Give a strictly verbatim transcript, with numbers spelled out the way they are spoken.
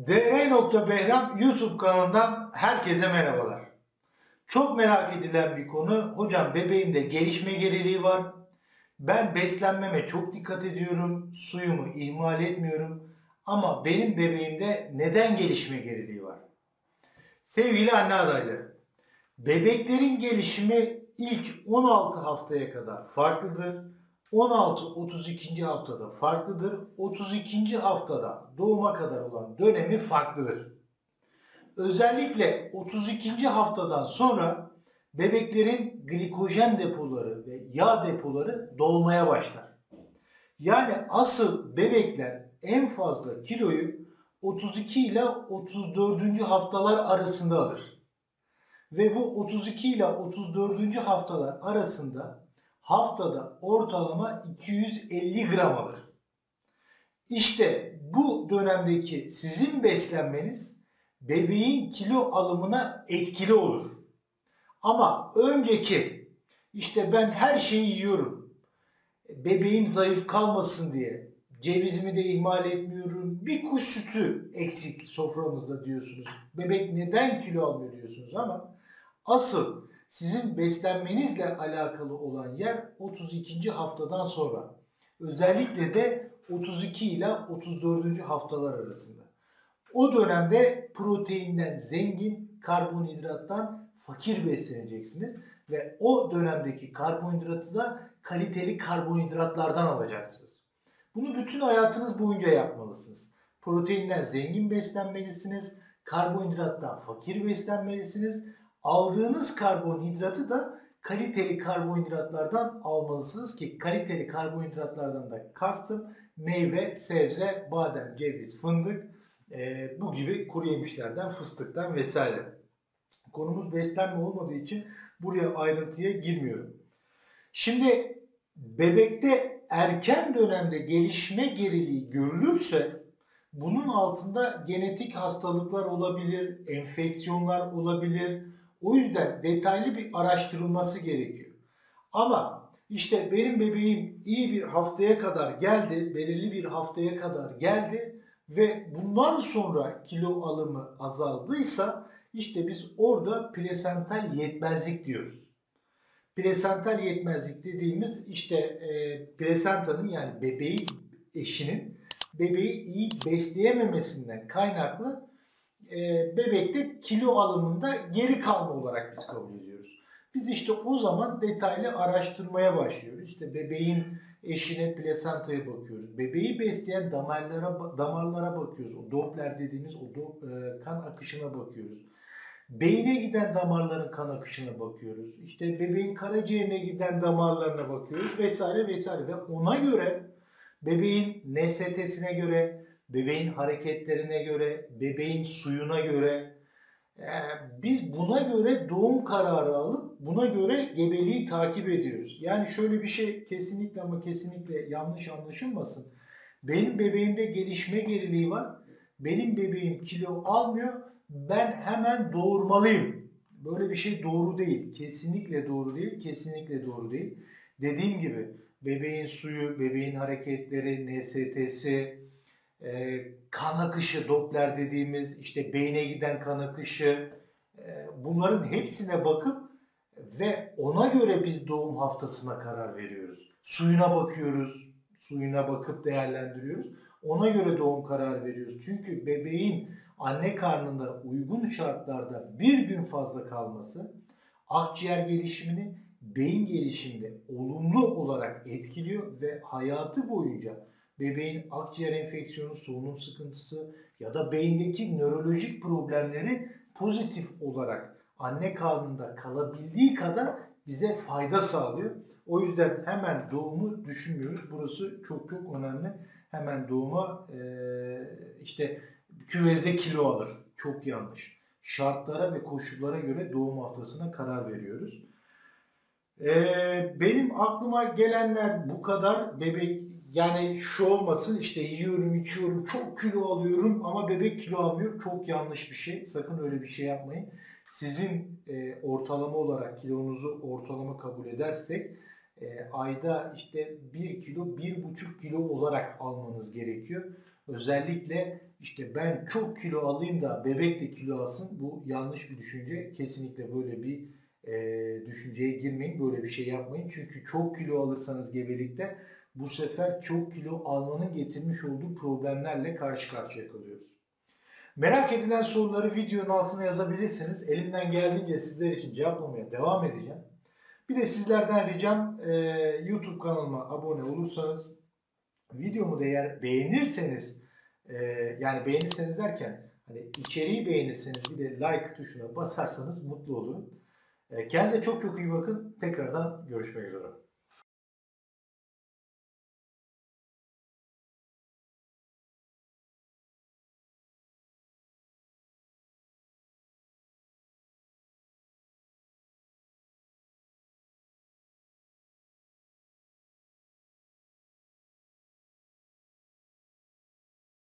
dr.behram YouTube kanalından herkese merhabalar. Çok merak edilen bir konu. Hocam bebeğimde gelişme geriliği var. Ben beslenmeme çok dikkat ediyorum. Suyumu ihmal etmiyorum. Ama benim bebeğimde neden gelişme geriliği var? Sevgili anne adayları, bebeklerin gelişimi ilk on altı haftaya kadar farklıdır. on altı otuz ikinci haftada farklıdır. otuz ikinci haftada doğuma kadar olan dönemi farklıdır. Özellikle otuz ikinci haftadan sonra bebeklerin glikojen depoları ve yağ depoları dolmaya başlar. Yani asıl bebekler en fazla kiloyu otuz iki ile otuz dördüncü haftalar arasında alır. Ve bu otuz iki ile otuz dördüncü haftalar arasında haftada ortalama iki yüz elli gram alır. İşte bu dönemdeki sizin beslenmeniz bebeğin kilo alımına etkili olur. Ama önceki işte ben her şeyi yiyorum, bebeğim zayıf kalmasın diye cevizimi de ihmal etmiyorum, bir kuş sütü eksik soframızda diyorsunuz. Bebek neden kilo almıyor diyorsunuz ama asıl sizin beslenmenizle alakalı olan yer otuz ikinci haftadan sonra. Özellikle de otuz iki ile otuz dördüncü haftalar arasında. O dönemde proteinden zengin, karbonhidrattan fakir besleneceksiniz. Ve o dönemdeki karbonhidratı da kaliteli karbonhidratlardan alacaksınız. Bunu bütün hayatınız boyunca yapmalısınız. Proteinden zengin beslenmelisiniz, karbonhidrattan fakir beslenmelisiniz. Aldığınız karbonhidratı da kaliteli karbonhidratlardan almalısınız ki kaliteli karbonhidratlardan da kastım meyve, sebze, badem, ceviz, fındık, e, bu gibi kuru yemişlerden, fıstıktan vesaire. Konumuz beslenme olmadığı için buraya ayrıntıya girmiyorum. Şimdi bebekte erken dönemde gelişme geriliği görülürse bunun altında genetik hastalıklar olabilir, enfeksiyonlar olabilir. O yüzden detaylı bir araştırılması gerekiyor. Ama işte benim bebeğim iyi bir haftaya kadar geldi, belirli bir haftaya kadar geldi ve bundan sonra kilo alımı azaldıysa işte biz orada plasental yetmezlik diyoruz. Plasental yetmezlik dediğimiz işte e, plasentanın yani bebeği eşinin bebeği iyi besleyememesinden kaynaklı e, bebekte kilo alımında geri kalma olarak biz kabul ediyoruz. Biz işte o zaman detaylı araştırmaya başlıyoruz. İşte bebeğin eşine, plasentaya bakıyoruz. Bebeği besleyen damarlara damarlara bakıyoruz. O Doppler dediğimiz o do, e, kan akışına bakıyoruz. Beyine giden damarların kan akışına bakıyoruz. İşte bebeğin karaciğerine giden damarlarına bakıyoruz vesaire vesaire. Ve ona göre bebeğin N S T'sine göre, bebeğin hareketlerine göre, bebeğin suyuna göre e, biz buna göre doğum kararı alıp buna göre gebeliği takip ediyoruz. Yani şöyle bir şey kesinlikle ama kesinlikle yanlış anlaşılmasın. Benim bebeğimde gelişme geriliği var. Benim bebeğim kilo almıyor. Ben hemen doğurmalıyım. Böyle bir şey doğru değil. Kesinlikle doğru değil. Kesinlikle doğru değil. Dediğim gibi bebeğin suyu, bebeğin hareketleri, N S T'si, e, kan akışı, Doppler dediğimiz işte beyne giden kan akışı, e, bunların hepsine bakıp ve ona göre biz doğum haftasına karar veriyoruz. Suyuna bakıyoruz, suyuna bakıp değerlendiriyoruz. Ona göre doğum kararı veriyoruz. Çünkü bebeğin anne karnında uygun şartlarda bir gün fazla kalması akciğer gelişimini, beyin gelişimini olumlu olarak etkiliyor ve hayatı boyunca bebeğin akciğer enfeksiyonu, solunum sıkıntısı ya da beyindeki nörolojik problemleri pozitif olarak anne karnında kalabildiği kadar bize fayda sağlıyor. O yüzden hemen doğumu düşünmüyoruz. Burası çok çok önemli. Hemen doğuma e, işte küvezde kilo alır. Çok yanlış. Şartlara ve koşullara göre doğum haftasına karar veriyoruz. Ee, benim aklıma gelenler bu kadar. Bebek yani şu olmasın işte yiyorum içiyorum çok kilo alıyorum ama bebek kilo almıyor. Çok yanlış bir şey. Sakın öyle bir şey yapmayın. Sizin e, ortalama olarak kilonuzu ortalama kabul edersek e, ayda işte bir kilo bir buçuk kilo olarak almanız gerekiyor. Özellikle işte ben çok kilo alayım da bebek de kilo alsın, bu yanlış bir düşünce. Kesinlikle böyle bir e, düşünceye girmeyin, böyle bir şey yapmayın. Çünkü çok kilo alırsanız gebelikte bu sefer çok kilo almanın getirmiş olduğu problemlerle karşı karşıya kalıyoruz. Merak edilen soruları videonun altına yazabilirsiniz. Elimden geldiğince sizler için cevaplamaya devam edeceğim. Bir de sizlerden ricam e, YouTube kanalıma abone olursanız, videomu da eğer beğenirseniz, e, yani beğenirseniz derken hani içeriği beğenirseniz bir de like tuşuna basarsanız mutlu olurum. E, kendinize çok çok iyi bakın. Tekrardan görüşmek üzere.